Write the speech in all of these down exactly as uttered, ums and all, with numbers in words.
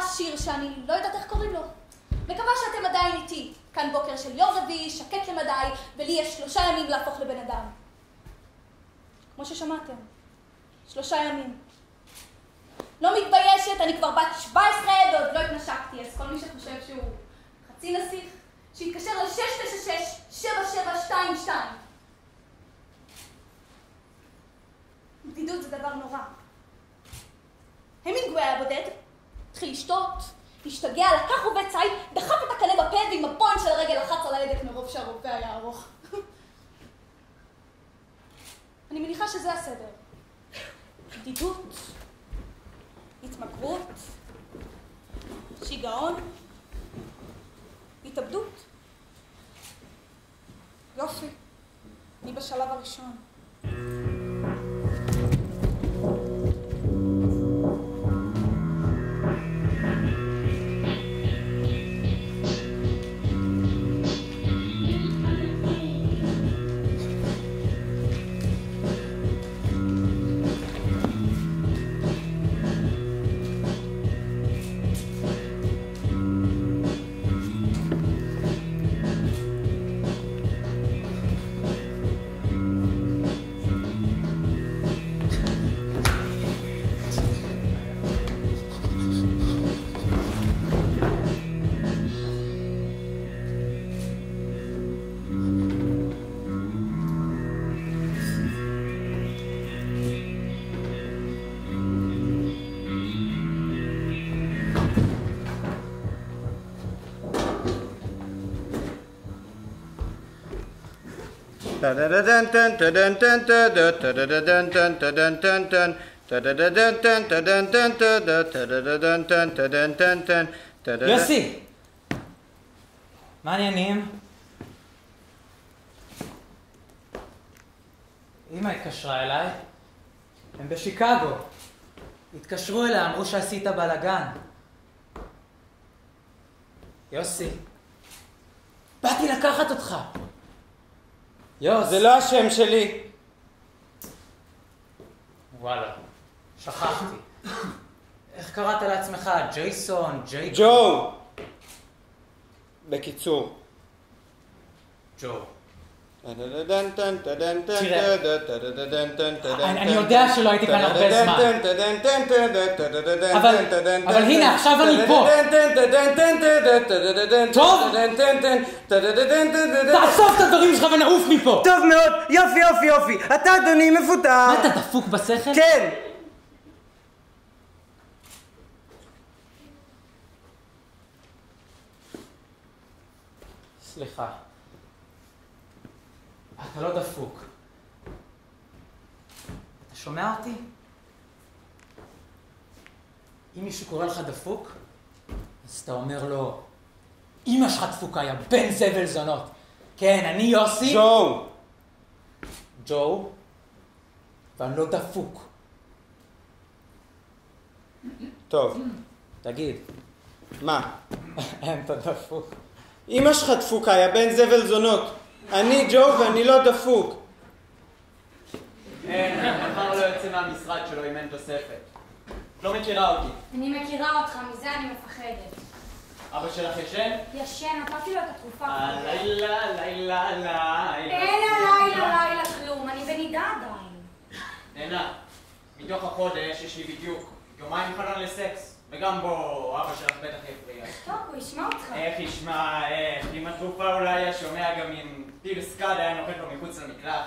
שיר שאני לא יודעת איך קוראים לו. מקווה שאתם עדיין איתי. כאן בוקר של יום רביעי, שקט למדי, ולי יש שלושה ימים להפוך לבן אדם. כמו ששמעתם. שלושה ימים. לא מתביישת, אני כבר בת שבע עשרה ועוד לא התנשקתי, אז כל מי שחושב שהוא חצי נסיך, שיתקשר ל-שש תשע שש שבע שבע שתיים שתיים. בדידות זה דבר נורא. המינגווי היה בודד, התחיל לשתות, השתגע, לקח רובה ציד, דחף את הקנה בפה ועם הפוינט של הרגל לחץ על ההדק מרוב שהרובה היה ארוך. אני מניחה שזה הסדר. בדידות, התמכרות, שיגעון, התאבדות. יופי, אני בשלב הראשון. יוסי, מה העניינים? אמא התקשרה אליי, הם בשיקגו. התקשרו אליה, אמרו שעשית בלגן. יוסי, באתי לקחת אותך. יוס. זה לא השם שלי. וואלה, שכחתי. איך קראת לעצמך? ג'ייסון, ג'ייקוב? ג'ו. בקיצור. ג'ו. תראה, אני יודע שלא הייתי כאן הרבה זמן. אבל הנה, עכשיו אני פה. טוב? תאסוף את הדברים שלך ונעוף מפה. טוב מאוד, יופי יופי יופי. אתה אדוני מפוטר. מה, אתה דפוק בשכל? כן. סליחה. אתה לא דפוק. אתה שומע אותי? אם מישהו קורא לך דפוק, אז אתה אומר לו, אמא שלך דפוקה, יא בן זבל זונות. כן, אני יוסי. ג'ו. ג'ו, ואני לא דפוק. טוב. תגיד. מה? אין, אתה דפוק. אמא שלך דפוקה, יא בן זבל זונות. אני ג'ו ואני לא דפוק. אין, מחר לא יוצא מהמשרד שלו אם אין תוספת. לא מכירה אותי. אני מכירה אותך, מזה אני מפחדת. אבא שלך ישן? ישן, נתתי לו את התרופה. הלילה, לילה, לילה. אין הלילה, לילה כלום, אני בנידה עדיין. נהנה, מתוך החודש יש לי בדיוק יומיים חלון לסקס. וגם בו, אבא שלך בטח יפריע. טוב, הוא ישמע אותך. איך ישמע, איך, עם התרופה אולי היה שומע גם עם טיל סקאד היה נוחת לו מחוץ למקלט.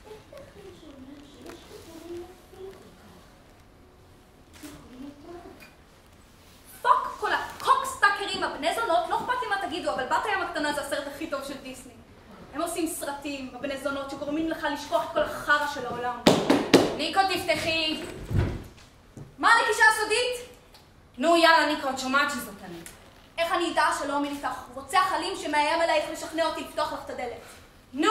פוק כל הקוקסטאקרים, הבני זונות, לא אכפת לי מה תגידו, אבל בת הים הקטנה זה הסרט הכי טוב של דיסני. הם עושים סרטים, הבני זונות, שגורמים לך לשכוח את כל החרא של העולם. ניקו, תפתחי. מה הנקישה הסודית? נו, יאללה, ניקו, את שומעת שזאת אני. איך אני אדע שלא מי נפתח? רוצח אלים שמאיים עלייך לשכנע אותי לפתוח לך את הדלת. נו!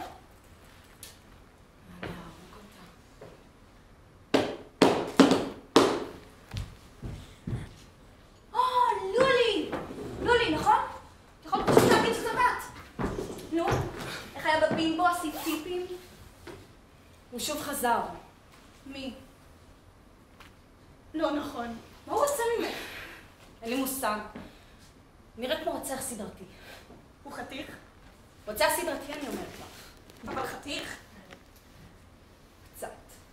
או, לולי! לולי, נכון? יכול פשוט להגיד שזאת את. נו, איך היה בבימבו? עשית טיפים? הוא שוב חזר. מי? לא נכון. מה הוא עושה ממך? אין לי מושג. נראה כמו רוצח סדרתי. הוא חתיך? רוצח סדרתי אני אומרת לך. אבל חתיך? קצת.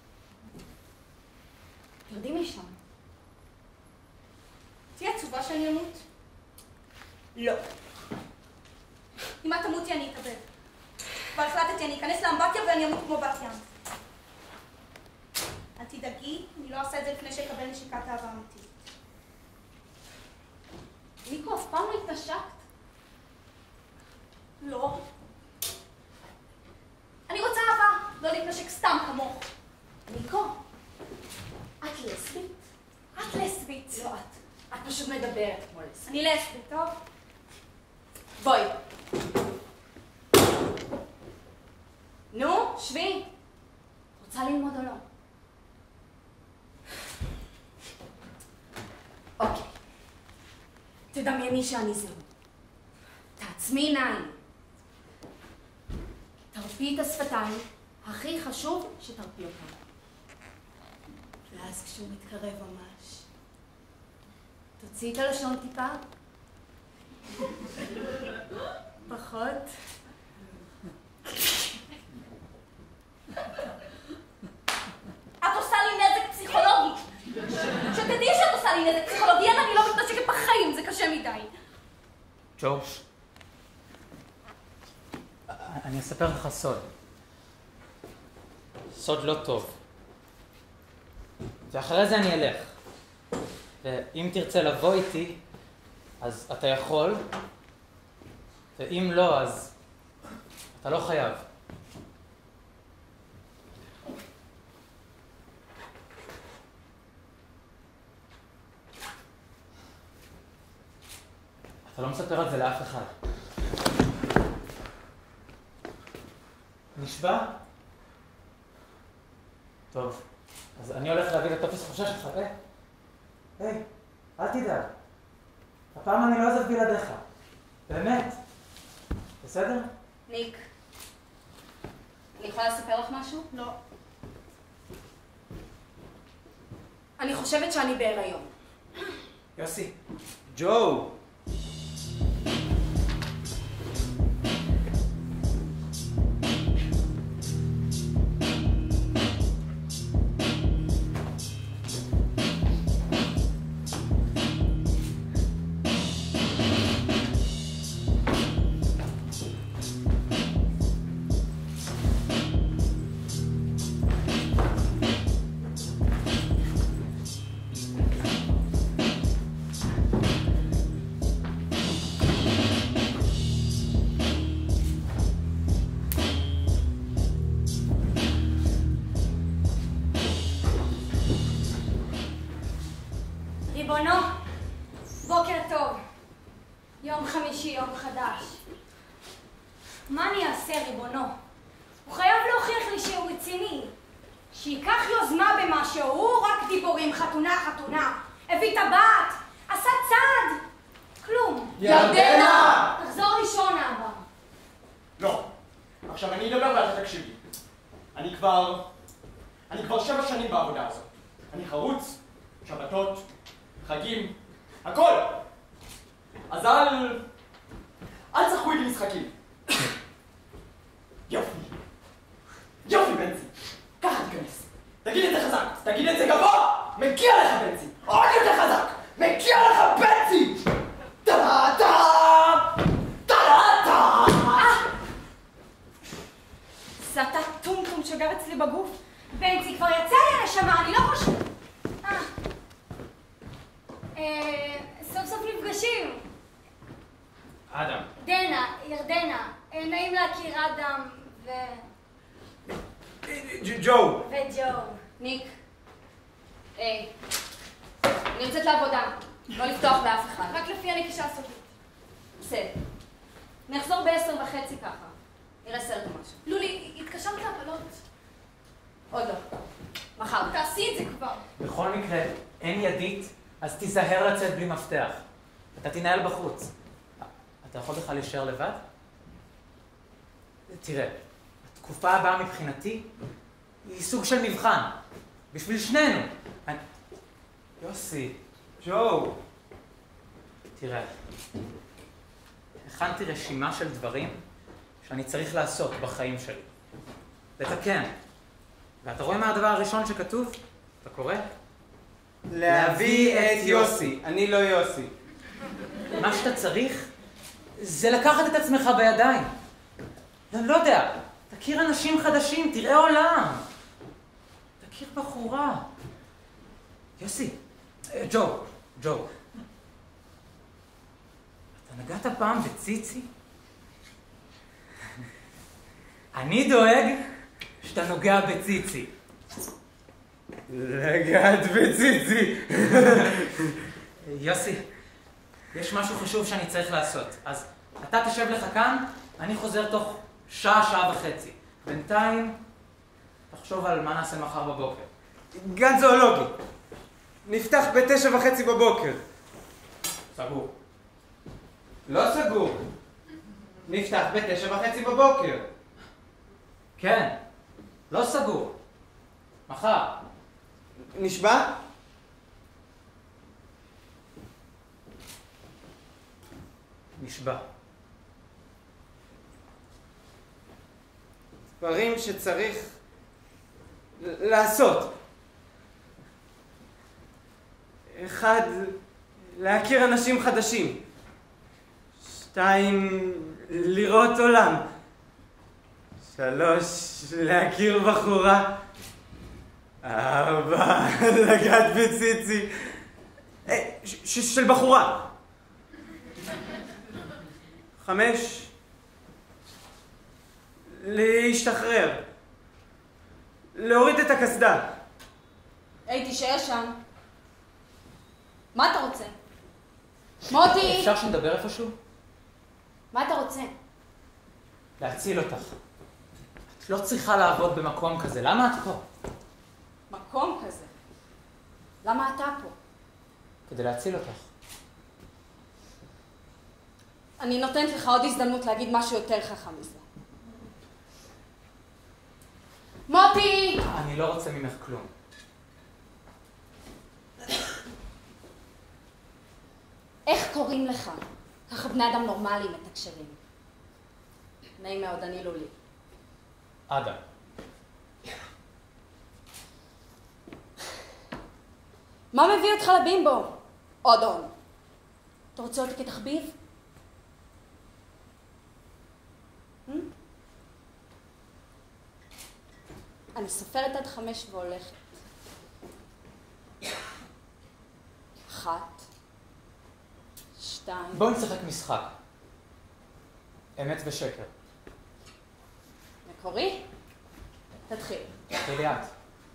תרדי משם. תהיה עצובה שאני אמות? לא. אם את תמותי אני אתאבד. כבר החלטתי, אני אכנס לאמבטיה ואני אמות כמו בת ים. אל תדאגי, אני לא אעשה את זה לפני שאקבל נשיקת אהבה אמיתית. ניקו, אף פעם לא התנשקת? לא. אני רוצה אהבה, לא להתנשק סתם כמוך. ניקו, את לסבית? את לסבית. לא את. את פשוט מדברת כמו לסבית. אני לסבית, טוב? בואי. נו, שבי. רוצה ללמוד או לא? אוקיי. תדמייני שאני זהו. תעצמי עיניים. תרפי את השפתיים. הכי חשוב שתרפי אותם. ואז כשהוא מתקרב ממש, תוציאי את הלשון טיפה. פחות. את עושה לי נזק פסיכולוגי. שתדעי שאת עושה לי נזק פסיכולוגי, אין אני לא מתנשקת בחיים, זה קשה מדי. ג'ו, אני אספר לך סוד. סוד לא טוב. ואחרי זה אני אלך. ואם תרצה לבוא איתי, אז אתה יכול, ואם לא, אז אתה לא חייב. אתה לא מספר על זה לאף אחד. נשבע? טוב, אז אני הולך להביא את הטופס חופשה שלך. היי, היי, אל תדאג. הפעם אני לא עוזב בלעדיך. באמת. בסדר? ניק, אני יכולה לספר לך משהו? לא. אני חושבת שאני בהיריון. יוסי. ג'ו! ריבונו, בוקר טוב. יום חמישי, יום חדש. מה אני אעשה, ריבונו? הוא חייב להוכיח לי שהוא רציני. שיקח יוזמה במשהו, רק דיבורים, חתונה, חתונה. הביא טבעת, עשה צעד. כלום. ירדנה! תחזור לישון, אבא. לא. עכשיו אני אדבר ואתה תקשיב לי. אני כבר... אני כבר שבע שנים בעבודה הזאת. אני חרוץ, שבתות, חגים, הכל! אז אל... אל תשחקו איתי משחקים. יופי. יופי, בנצי. ככה תיכנס. תגיד את זה חזק. תגיד את זה גבוה. מגיע לך, בנצי. עוד יותר חזק. מגיע לך, בנצי! טה-טה! טה-טה! סתה טום-טום שגר אצלי בגוף. בנצי, כבר יצא לי הנשמה, אני לא חושב... אה. אה... סוף סוף נפגשים. אדם. דנה, ירדנה, אה, נעים להכיר אדם ו... ג'ו! וג'ו. ניק. היי. אני יוצאת לעבודה. לא לפתוח באף אחד. רק לפי הנקישה הסופית. בסדר. נחזור בעשר וחצי ככה. נראה סרט או משהו. לולי, התקשרת להפלות. עוד לא. מחר. תעשי את זה כבר. בכל מקרה, אין ידית, אז תיזהר לצאת בלי מפתח. אתה תנהל בחוץ. אתה יכול בכלל להישאר לבד? תראה, התקופה הבאה מבחינתי היא סוג של מבחן. בשביל שנינו. אני... יוסי. ג'ו! תראה, הכנתי רשימה של דברים שאני צריך לעשות בחיים שלי. לתקן. ואתה רואה מה הדבר הראשון שכתוב? אתה קורא? להביא את יוסי. אני לא יוסי. מה שאתה צריך זה לקחת את עצמך בידיים. אני לא יודע, תכיר אנשים חדשים, תראה עולם. תכיר בחורה. יוסי, ג'ו, ג'ו. אתה נגעת פעם בציצי? אני דואג שאתה נוגע בציצי. לגעת בציצי. יוסי, יש משהו חשוב שאני צריך לעשות. אז אתה תשב לך כאן, אני חוזר תוך שעה, שעה וחצי. בינתיים, תחשוב על מה נעשה מחר בבוקר. גן זואולוגי. נפתח בתשע וחצי בבוקר. סגור. לא סגור. נפתח בתשע וחצי בבוקר. כן, לא סגור. מחר. נשבע? נשבע. דברים שצריך לעשות. אחד, להכיר אנשים חדשים. שתיים, לראות עולם. שלוש, להכיר בחורה. ארבע, לגעת בציצי. אה, ש- ש- של בחורה. חמש, להשתחרר. להוריד את הקסדה. היי, תישאר שם. מה אתה רוצה? מוטי! אפשר שנדבר איפשהו? מה אתה רוצה? להציל אותך. את לא צריכה לעבוד במקום כזה. למה את פה? מקום כזה. למה אתה פה? כדי להציל אותך. אני נותנת לך עוד הזדמנות להגיד משהו יותר חכם מזה. מוטי! אני לא רוצה ממך כלום. איך קוראים לך? ככה בני אדם נורמליים מתקשרים. נעים מאוד, אני לולי. אדם. מה מביא אותך לבימבו? עוד הון. אתה רוצה אותי כתחביב? Hmm? אני סופרת עד חמש והולכת. אחת, שתיים... בואו נשחק משחק. אמת ושקר. מקורי? תתחיל. תתחילי את.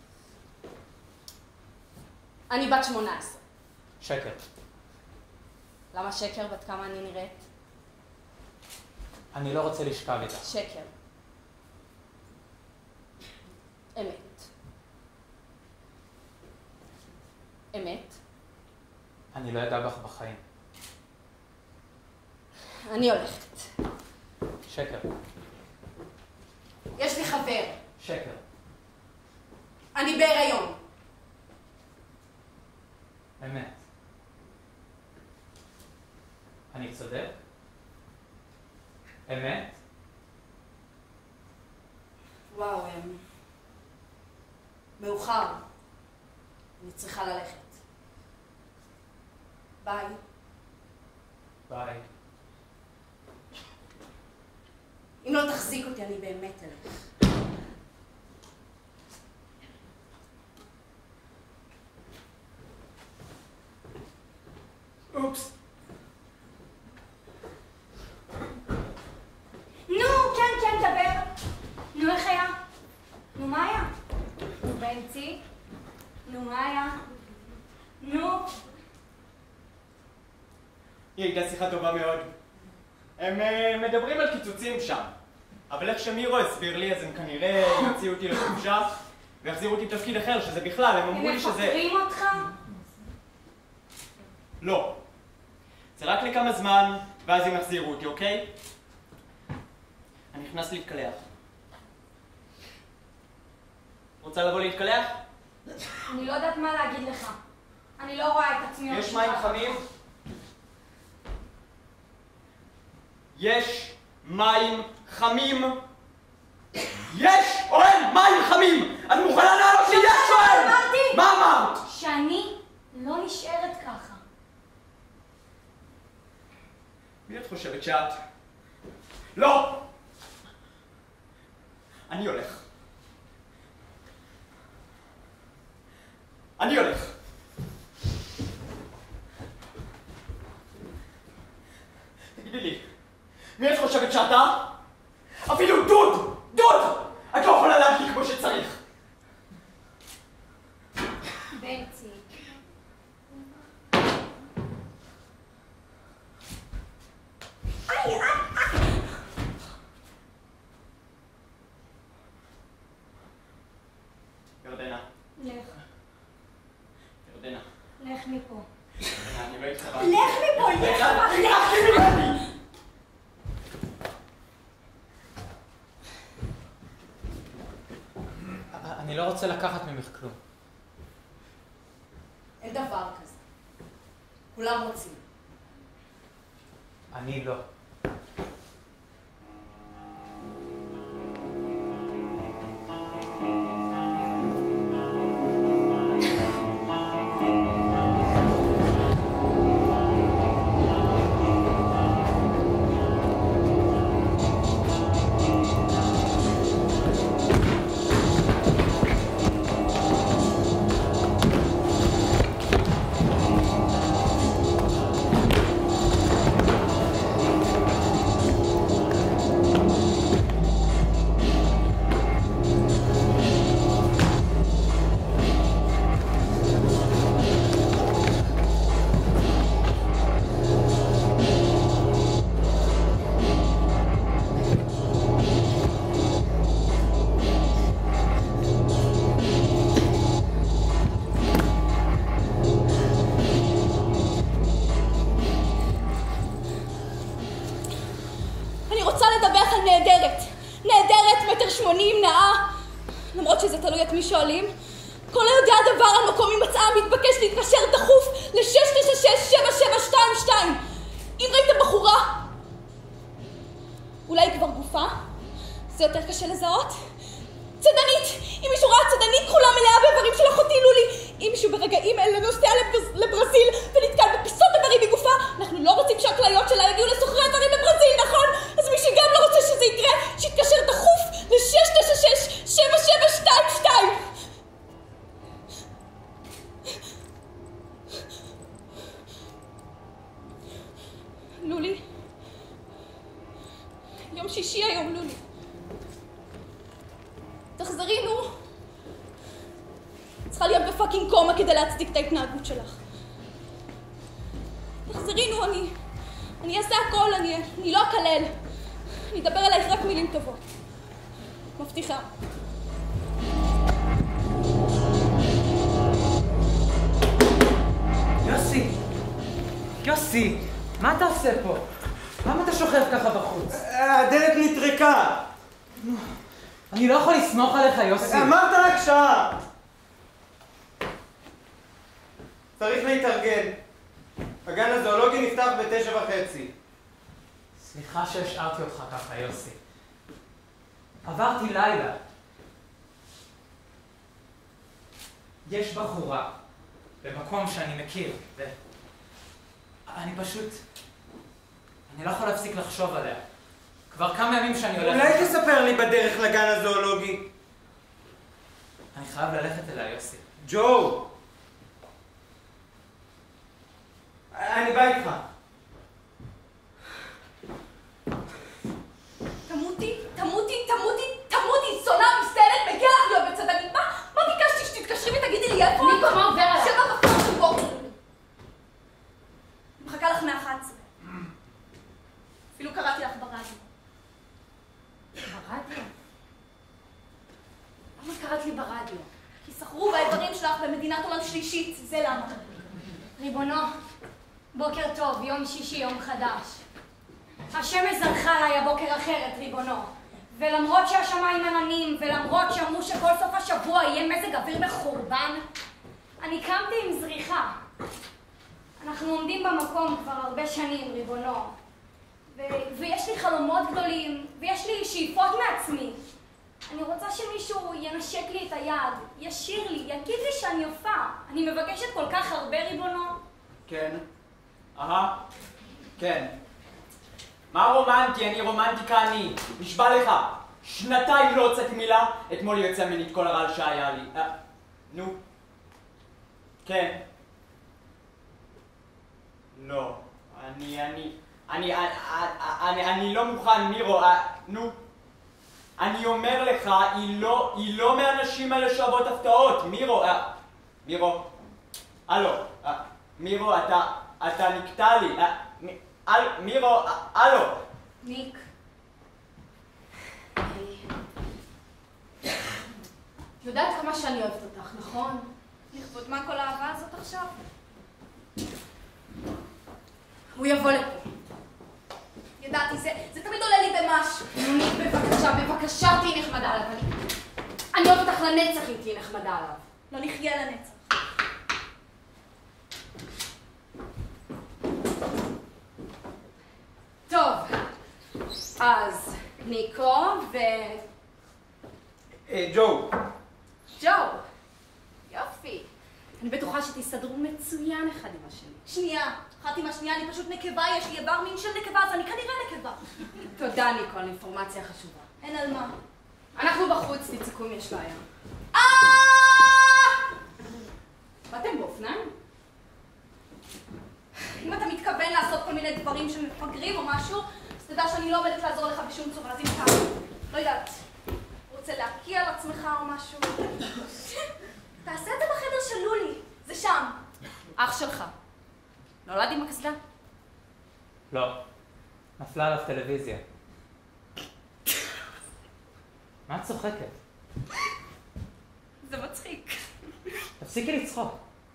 אני בת שמונה עשרה. שקר. למה שקר? בת כמה אני נראית? אני לא רוצה לשכב איתך. שקר. אמת. אמת. אני לא אגע בך בחיים. אני הולכת. שקר. יש לי חבר. שקר. אני בהיריון. אמת. אני צודק? אמת? וואו, הם... מאוחר. אני צריכה ללכת. ביי. ביי. אם לא תחזיק אותי, אני באמת אלך. אופס. נו, כן, כן, דבר. נו, איך היה? נו, מה היה? נו, בנצי? נו, מה היה? נו. היא הייתה שיחה טובה מאוד. הם uh, מדברים על קיצוצים שם. אבל איך שמירו הסביר לי, אז הם כנראה יוציאו אותי לחופשה ויחזירו אותי לתפקיד אחר, שזה בכלל, הם אמרו לי שזה... הם מפטרים אותך? לא. זה רק לכמה זמן, ואז הם יחזירו אותי, אוקיי? אני נכנס להתקלח. רוצה לבוא להתקלח? אני לא יודעת מה להגיד לך. אני לא רואה את עצמי... יש מים חמים? יש מים חמים. יש או אין מים חמים? את מוכנה לענות לי? יש או אין? אמרתי! מה אמרת? שאני לא נשארת ככה. מי את חושבת שאת? לא! אני הולך. אני הולך. תגידי לי, מי את חושבת שאתה? אפילו דוד! דוד! את לא יכולה להדליק כמו שצריך. בנצי. ירדנה. לך. ירדנה. לך מפה. ירדנה, אני לא התכוונתי. לך מפה, לך מפה, לך! אני לא רוצה לקחת ממך כלום. אין דבר כזה. כולם רוצים. אני לא. נהדרת, נהדרת, מטר שמונים, נאה. למרות שזה תלוי את מי שואלים. כל היודע הדבר על מקום הימצאה מתבקש להתקשר דחוף ל-שש תשע שש שבע שבע שתיים שתיים. אם ראיתם בחורה, אולי כבר גופה, זה יותר קשה לזהות. צדנית, אם מישהו ראה צדנית כחולה מלאה באיברים של אחותי לולי, אם מישהו ברגעים אלה נוסע לברזיל ונתקל בפיסות איברים מגופה, אנחנו לא רוצים שהכליות שלה יגיעו לסוחרי איברים בברזיל, נכון? אז מי שגם לא רוצה שזה יקרה, שיתקשר דחוף ל-שש תשע שש שבע שבע שתיים שתיים. לולי, יום שישי היום, לולי. תחזרי, נו. צריכה להיות בפאקינג קומה כדי להצדיק את ההתנהגות שלך. תחזרי, נו, אני... אני אעשה הכל, אני, אני לא אקלל. אני אדבר עלייך רק מילים טובות. מבטיחה. יוסי! יוסי! מה אתה עושה פה? למה אתה שוכב ככה בחוץ? הדלת נטרקה! אני לא יכול לסמוך עליך, יוסי. אמרת רק שעה! צריך להתארגן. הגן הזואולוגי נפתח בתשע וחצי. סליחה שהשארתי אותך ככה, יוסי. עברתי לילה. יש בחורה במקום שאני מכיר, ו... אני פשוט... אני לא יכול להפסיק לחשוב עליה. כבר כמה ימים שאני הולך... אולי תספר לי בדרך לגן הזואולוגי. אני חייב ללכת אליה, יוסי. ג'ו! אני בא איתך. תמותי, תמותי, תמותי, תמותי, זונה, מסתלת, מגיע לך להיות בצדנית. מה? מה ביקשתי שתתקשרי ותגידי לי איפה? ניקו, מה עובר עליי? שבע בפרק של בוקר. מחכה לך מאחת עשרה. אפילו קראתי לך ברדיו. ברדיו? למה קראת לי ברדיו? כי סחרו באיברים שלך במדינת עולם שלישית, זה למה. ריבונו, בוקר טוב, יום שישי, יום חדש. השמש זרחה עליי הבוקר אחרת, ריבונו. ולמרות שהשמיים עננים, ולמרות שאמרו שכל סוף השבוע יהיה מזג אוויר מחורבן, אני קמתי עם זריחה. אנחנו עומדים במקום כבר הרבה שנים, ריבונו. ו- ויש לי חלומות גדולים, ויש לי שאיפות מעצמי. אני רוצה שמישהו ינשק לי את היד, ישיר לי, יגיד לי שאני יפה. אני מבקשת כל כך הרבה, ריבונו. כן. אהה. כן. מה רומנטי? אני רומנטיקה אני. נשבע לך. שנתיים לא הוצאתי מילה, אתמול יוצא ממני את כל הרעל שהיה לי. אה, נו. כן. לא. אני, אני, אני, אני, אני, אני לא מוכן, מירו. אה, נו. אני אומר לך, היא לא, היא לא מהאנשים האלה שאוהבות הפתעות. מירו, אה, מירו. הלו. אה, מירו, אתה, אתה נקטע לי. אה, מ, אל, מירו, אה, הלו. ניק. יודעת כמה שאני אוהבת אותך, נכון? לכבוד מה כל האהבה הזאת עכשיו? הוא יבוא לפה. ידעתי, זה, זה תמיד עולה לי במשהו. ניק, בבקשה, בבקשה תהי נחמדה עליו. אני, אני אוהבת אותך לנצח אם תהי נחמדה עליו. לא נחיה לנצח. טוב, אז ניקו ו... אה, ג'ו. ג'ו, יופי. אני בטוחה שתסתדרו מצוין אחד עם השני. שנייה, אחת עם השנייה, אני פשוט נקבה, יש לי איבר מין של נקבה, אז אני כנראה נקבה. תודה, ניקו, על אינפורמציה חשובה. אין על מה. אנחנו בחוץ, תצעקו אם יש בעיה. אה! באתם באופניים? אם אתה מתכוון לעשות כל מיני דברים שמפגרים או משהו, אז תדע שאני לא עומדת לעזור לך בשום צורה, אז אם אתה, לא יודעת, רוצה להקיע על עצמך או משהו, תעשה את זה בחדר של לולי, זה שם. אח שלך. נולד עם הקסדה? לא. נפלה עליו טלוויזיה. מה את צוחקת? זה מצחיק. תפסיקי לצחוק.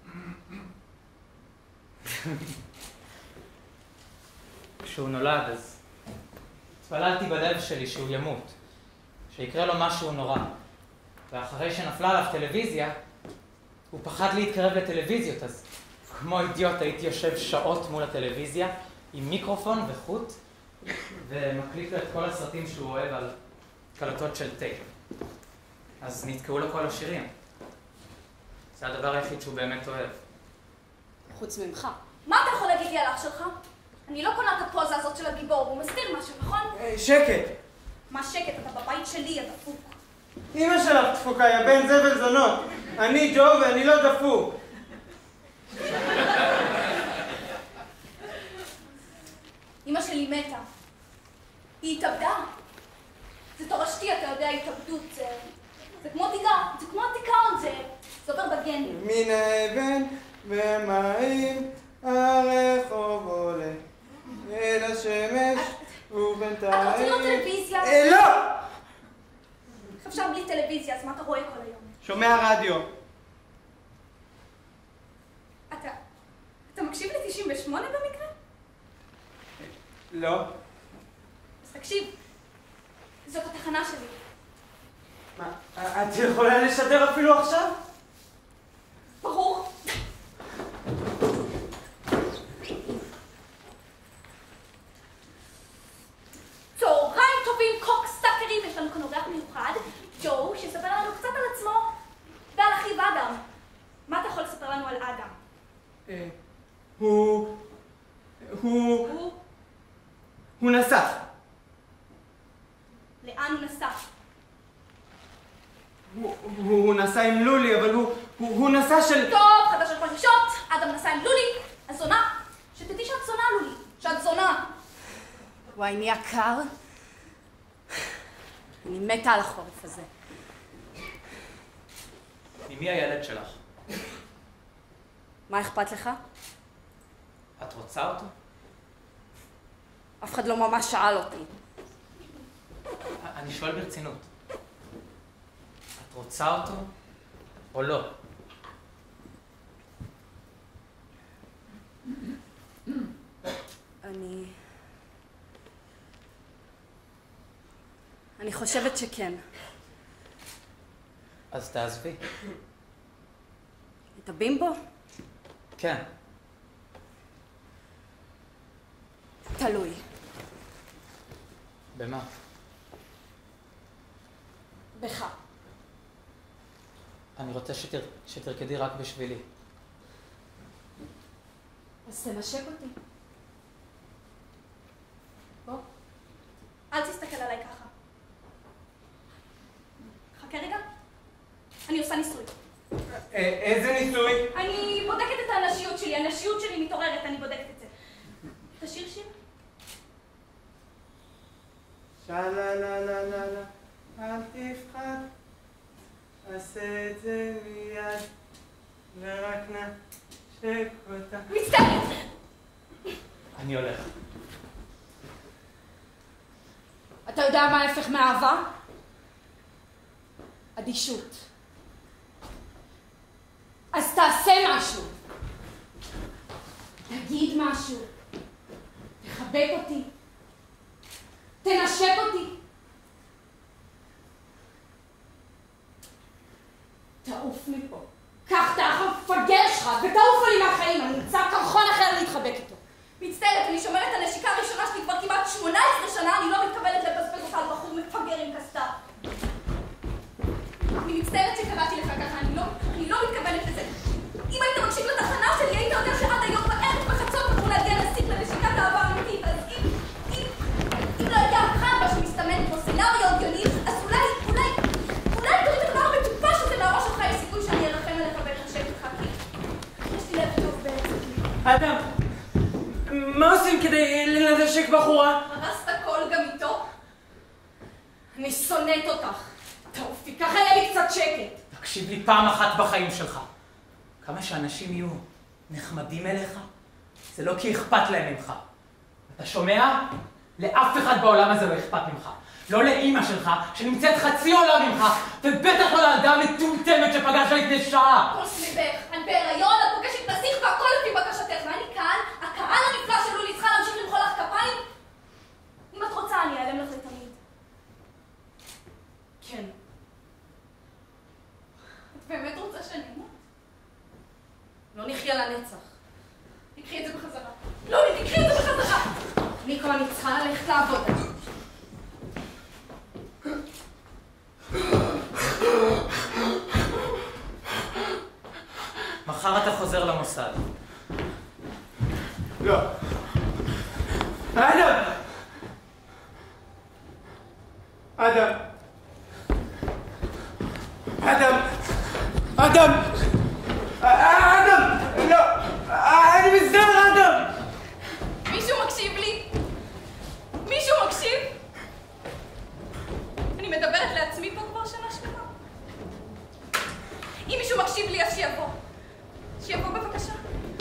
כשהוא נולד, אז התפללתי בלב שלי שהוא ימות, שיקרה לו משהו נורא. ואחרי שנפלה עליו טלוויזיה, הוא פחד להתקרב לטלוויזיות, אז כמו אידיוט הייתי יושב שעות מול הטלוויזיה עם מיקרופון וחוט, ומקליט לו את כל הסרטים שהוא אוהב על קלטות של טייפ. אז נתקעו לו כל השירים. זה הדבר היחיד שהוא באמת אוהב. חוץ ממך. מה אתה יכול להגיד לי על אח שלך? אני לא קונה את הפוזה הזאת של הגיבור, הוא מסתיר משהו, נכון? אה, שקט. מה שקט? אתה בבית שלי, אתה דפוק. אמא שלך דפוקה, יא בן זבל זונות. אני ג'ו ואני לא דפוק. אמא שלי מתה. היא התאבדה. זה תורשתי, אתה יודע, התאבדות. זה, זה כמו דיכאון, זה כמו דיכאון, זה, זה עובר בגנים. מן האבן ומים הרחוב עולה אל השמש ובינתיים... אתה רוצה לראות טלוויזיה? אה, לא! איך אפשר בלי טלוויזיה, אז מה אתה רואה כל היום? שומע רדיו. אתה... אתה מקשיב ל-תשעים ושמונה במקרה? לא. אז תקשיב, זאת התחנה שלי. מה, את יכולה לשדר אפילו עכשיו? ברור. צהריים טובים, קוקסטאקרים, יש לנו כאן אורח מיוחד, ג'ו, שיספר לנו קצת על עצמו ועל אחיו אדם. מה אתה יכול לספר לנו על אדם? אה, הוא... הוא... הוא... הוא נסע. לאן הוא נסע? הוא, הוא, הוא נסע עם לולי, אבל הוא, הוא, הוא נסע של... טוב, חדשות חדשות, אדם נסע עם לולי, הזונה. שתדעי שאת זונה, לולי, שאת זונה. וואי, נהיה קר. אני מתה על החורף הזה. ממי הילד שלך? מה אכפת לך? את רוצה אותו? אף אחד לא ממש שאל אותי. אני שואל ברצינות. את רוצה אותו או לא? אני... אני חושבת שכן. אז תעזבי. את הבימבו? כן. תלוי. במה? בך. אני רוצה שתר... שתרקדי רק בשבילי. אז תנשק אותי. בוא. אל תסתכל עליי ככה. חכה רגע. אני עושה ניסוי. איזה ניסוי? אני בודקת את האנשיות שלי. האנשיות שלי מתעוררת, אני בודקת את זה. תשאיר שיר. שאלה לה לה לה לה, אל תפחד, עשה את זה מיד, ורק נשק אותה. מצטערת! אני הולך. אתה יודע מה ההפך מאהבה? אדישות. אז תעשה משהו. תגיד משהו. תחבק אותי. תנשק אותי. תעוף מפה. קח את האח המפגר שלך ותעוף לי מהחיים. אני אמצא קרחון אחר להתחבק איתו. מצטערת, אני שומרת את הנשיקה הראשונה שלי כבר כמעט שמונה עשרה שנה, אני לא מתכוונת לפספס אותה על בחור מפגר עם קסטה. אני מצטערת שקראתי לך ככה, אני לא, אני לא מתכוונת לזה. אם היית מקשיב לתחנה שלי, היית יודע שעד היום בערב בחצות אמרו להגיע להסיק לנשיקת אהבה אמיתית. אז אם, אם, אם לא היה כאן מה שמסתמן כמו סצנריו הגיוני, אז אולי, אולי, אולי תוריד את הדבר המטופש הזה מהראש שלך, יש סיכוי שאני ארחם עליך ואתחשב איתך, כי יש לי לב טוב בעצם. אדם, מה עושים כדי לנשק בחורה? הרסת הכל גם איתו? אני שונאת אותך. תעופי, ככה יהיה לי קצת שקט. תקשיב לי פעם אחת בחיים שלך. כמה שאנשים יהיו נחמדים אליך, זה לא כי אכפת להם ממך. אתה שומע? לאף אחד בעולם הזה לא אכפת ממך. לא לאמא שלך, שנמצאת חצי עולם ממך, ובטח לא לאדם מטומטמת שפגשת לפני שעה. כל סביבך, אני בהיריון, את פוגשת נסיך והכל לפי בקשתך, ואני כאן, הקהל הנפלא של לולי צריכה להמשיך למחוא לך כפיים? אם את רוצה, אני אעלם לך לתמיד. כן. את באמת רוצה שאני אמות? לא נחיה לנצח. תקחי את זה בחזרה. לא, תקחי את זה בחזרה! ניקו, אני צריכה ללכת לעבודה. מחר אתה חוזר למוסד. לא. אדם! אדם! אדם! אדם! אדם! לא! אני מצטער, אדם! מישהו מקשיב לי? מישהו מקשיב? אני מדברת לעצמי פה כבר שנה שלמה. אם מישהו מקשיב לי, אז שיבוא. שיבוא בבקשה.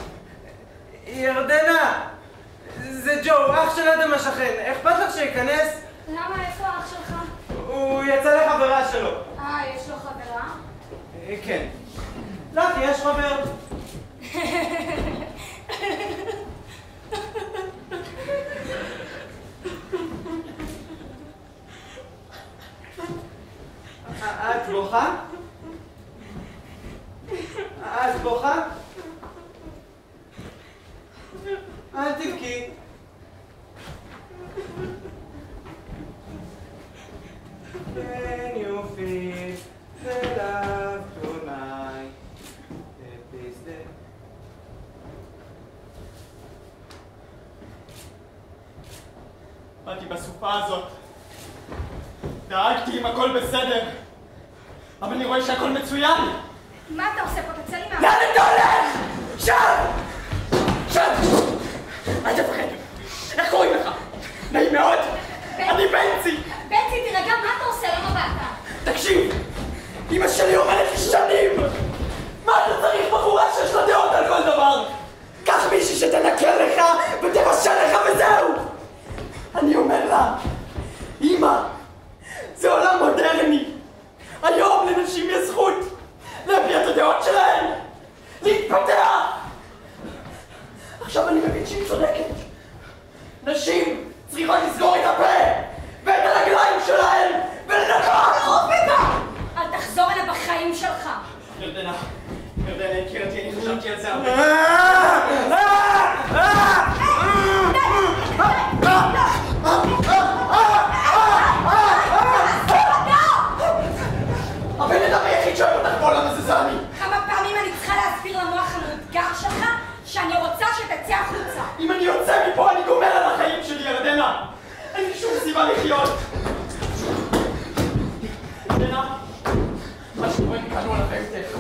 ירדנה! זה ג'ו, אח של אדם השכן. אכפת לך שיכנס? למה, איפה האח שלך? הוא יצא לחברה שלו. אה, יש לו חברה? כן. לך יש חבר. את בוכה? את בוכה? אל תבכי. Can you feel the love tonight? Is there? באתי בסופה הזאת. דאגתי אם הכל בסדר. אבל אני רואה שהכל מצוין. מה אתה עושה פה? תצא לי מה... לאן אתה הולך? שם! שם! אל תפחד. איך קוראים לך? נעים מאוד. אני בנצי. בנצי, תירגע, מה אתה עושה? למה באת? תקשיב! אמא שלי אומרת לי שנים! מה אתה צריך בחורה שיש לה דעות על כל דבר? קח מישהי שתנקה לך ותבשל לך וזהו! אני אומר לה, אמא, זה עולם מודרני. היום לנשים יש זכות להביע את הדעות שלהן, להתפתח. עכשיו אני מבין שהיא צודקת. נשים צריכות לסגור את הפה ואת הרגליים שלהן ולנקות אותה! אל תחזור אליו בחיים שלך. ירדנה, ירדנה, יקירתי, אני חשבתי על זה הרבה. די! די! די! זה אני! כמה פעמים אני צריכה להסביר למוח המאותגר שלך שאני רוצה שתצא החוצה? אם אני יוצא מפה אני גומר על החיים שלי, ירדנה! אין לי שום סיבה לחיות! ירדנה, מה שקורה מכאן הוא על החייתך.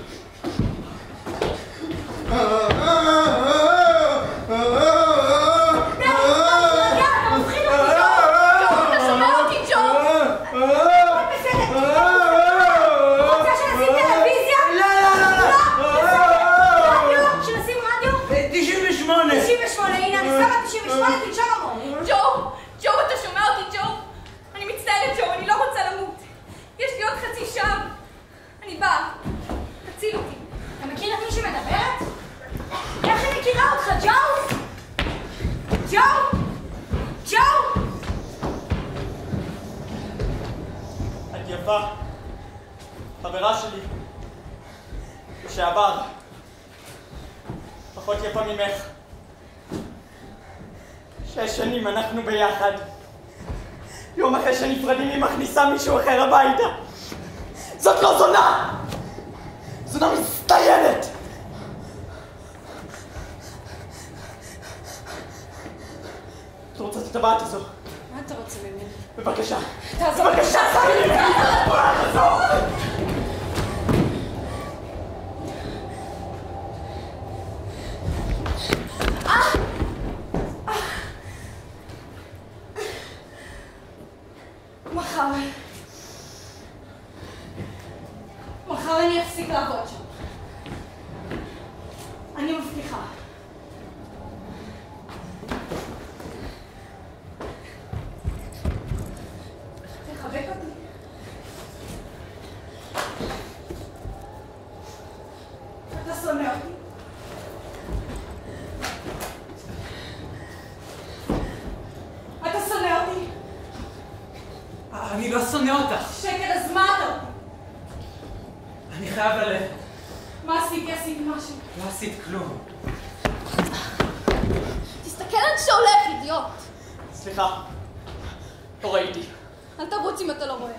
חברה שלי, לשעבר, פחות יפה ממך. שש שנים אנחנו ביחד. יום אחרי שנפרדים היא מכניסה מישהו אחר הביתה. זאת לא זונה! זונה מסתיינת! את רוצה את הטבעת הזו? מה אתה רוצה ממני? בבקשה. תעזור. בבקשה, תעזור לי! תעזור! מחר. מחר אני אפסיק לעבוד שם. אני מבטיחה. תחבק אותי. אתה שונא אותי? אתה שונא אותי? אני לא שונא אותך. שקר, אז מה אתה? אני חייב ללכת. מה עשיתי? עשיתי משהו. לא עשית כלום. תסתכל על שהולך, אידיוט. סליחה, לא ראיתי. אל תרוץ אם אתה לא רואה.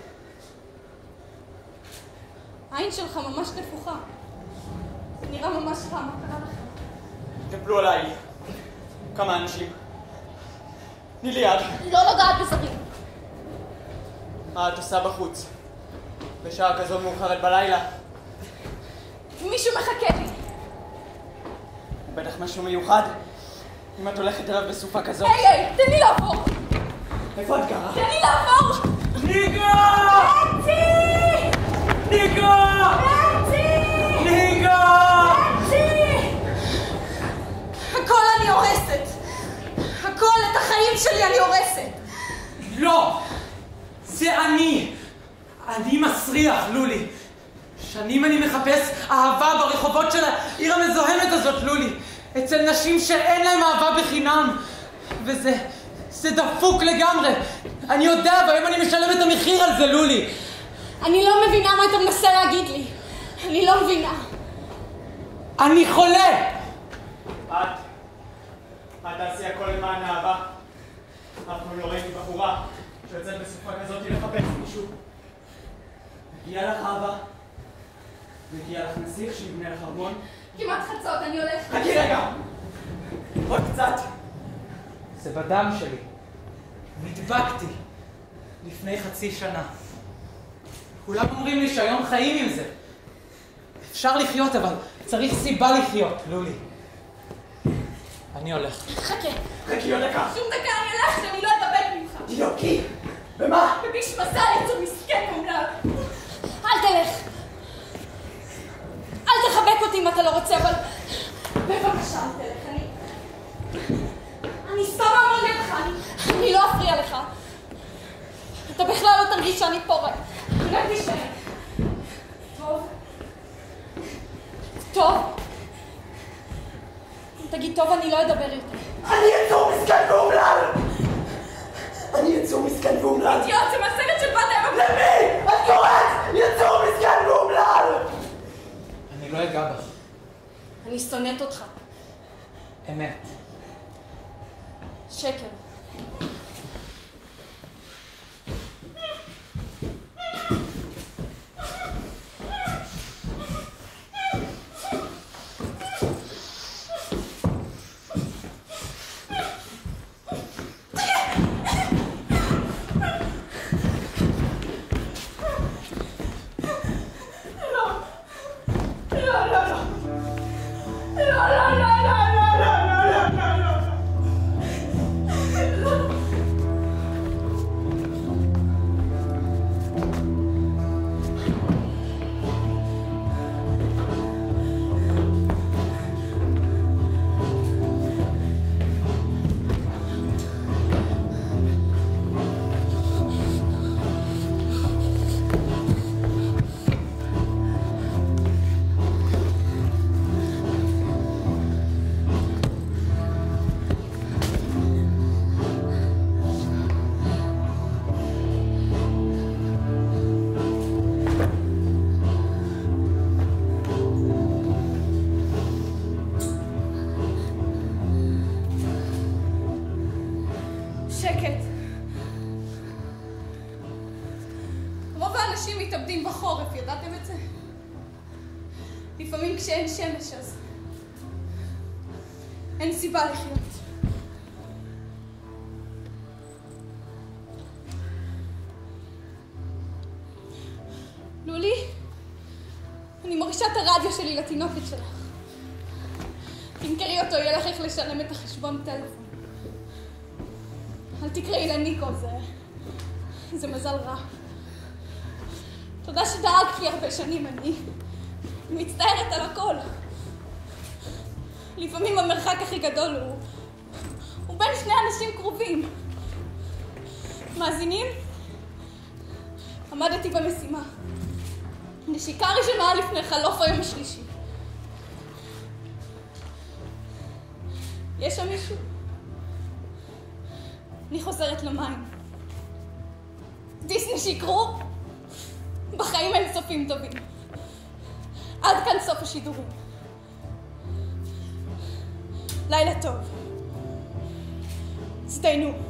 העין שלך ממש נפוחה. זה נראה ממש רע, מה קרה לך? טפלו עליי כמה אנשים. תני לי יד. לא לגעת בזרים. מה את עושה בחוץ? בשעה כזו מאוחרת בלילה? מישהו מחכה לי. בטח משהו מיוחד. אם את הולכת אליו בסופה כזאת. היי, היי, תן לי לעבור. איפה את גרה? תן לי לעבור. ניגה! בצי! ניגה! בצי! ניגה! בצי! הכל אני הורסת. הכל, את החיים שלי אני הורסת. לא! זה אני! אני מסריח, לולי. שנים אני מחפש אהבה ברחובות של העיר המזוהמת הזאת, לולי. אצל נשים שאין להם אהבה בחינם. וזה... זה דפוק לגמרי. אני יודע, והיום אני משלם את המחיר על זה, לולי. אני לא מבינה מה אתה מנסה להגיד לי. אני לא מבינה. אני חולה! את? את תעשי הכל למען אהבה. אף פעם לא ראיתי בחורה שיוצאת בסופה כזאת לחפש מישהו. הגיעה לך אהבה? והגיעה לך נסיך שיבנה לך ארמון? כמעט חצות, אני הולכת. חכי רגע! עוד קצת. זה בדם שלי. נדבקתי לפני חצי שנה. כולם אומרים לי שהיום חיים עם זה. אפשר לחיות, אבל צריך סיבה לחיות, לולי. אני הולך. חכה. חכי עוד דקה. שום דקה אני הולכת, אני לא אדבק ממך. תינוקי! במה? בביש מזל יצור מסכן אומלל. אל תלך. אל תחבק אותי אם אתה לא רוצה, אבל... בבקשה, אל תלך. אני... אני סתם אמור לך. אני... אני לא אפריע לך. אתה בכלל לא תרגיש שאני פה רק. רק תשאר. טוב. טוב. אם תגיד טוב, אני לא אדבר יותר. אני יצור מסכן ואומלל! אני יצור מסכן ואומלל! אידיוט, זה מהסרט של בת האם... למי? את קוראת! יצור מסכן ואומלל! אני לא אגע בך. אני שונאת אותך. אמת. שקר. לפעמים כשאין שמש אז אין סיבה לחיות. לולי, אני מורישה את הרדיו שלי לתינוקת שלך. תמכרי אותו, יהיה לך איך לשלם את החשבון טלפון. אל תקראי לניקו, זה... זה מזל רע. תודה שדאגת לי הרבה שנים, אני מצטערת על הכל. לפעמים המרחק הכי גדול הוא... הוא בין שני אנשים קרובים. מאזינים? עמדתי במשימה. נשיקה ראשונה לפני חלוף היום השלישי. יש שם מישהו? אני חוזרת למים. דיסני שיקרו? בחיים אין סופים טובים. עד כאן סוף השידורים. לילה טוב. הזדיינו.